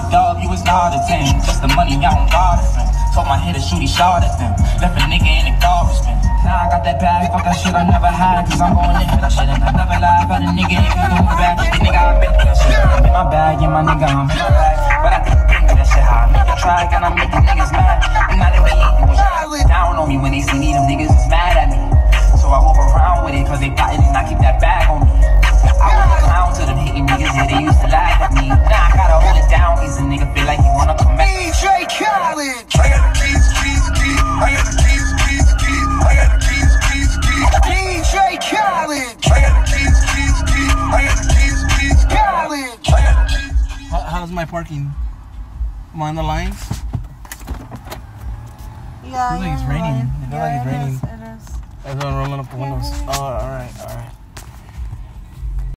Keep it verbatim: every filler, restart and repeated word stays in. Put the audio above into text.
dog, you was not a ten. Just the money, I don't got it, man. Told my hitter, shoot, he shot at them. Left a nigga in the garbage bin. Now I got that bag, fuck that shit I never had. Cause I'm going in for that shit and I never lie. Had a nigga if you doing bad. The nigga, I bet that shit. I'm in my bag, yeah, my nigga, I'm in my bag. But I couldn't bring me that shit how I make a track and I'm making niggas mad. And now they be eating down on me when they see me, them niggas is mad at me. So I walk around with it cause they got it and I keep that bag on me. I was a clown to them hating niggas, yeah, they used to laugh at me. Now I gotta hold it down, cause a nigga feel like he wanna come back. D J Khaled! I got the keys, keys, keys. I got the keys, keys, keys. I got the keys, keys, keys. D J Khaled! I got the keys, keys, keys. I got the keys, keys. Khaled! I got the keys. How, how's my parking? Am I on the lines? Yeah, It feels like it's raining. It feels yeah, like it's it raining. is, it is. Everyone rolling up the windows. Oh, alright, alright.